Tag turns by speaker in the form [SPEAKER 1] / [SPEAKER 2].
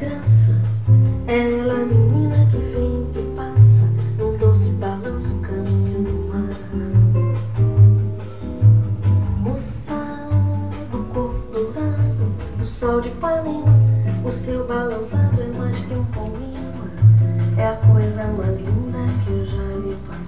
[SPEAKER 1] graça. Ela é a menina que vem, que passa num doce balanço, caminho do mar. Moça do corpo dourado, do sol de Ipanema, o seu balançado é mais que um poema, é a coisa mais linda que eu já vi passar.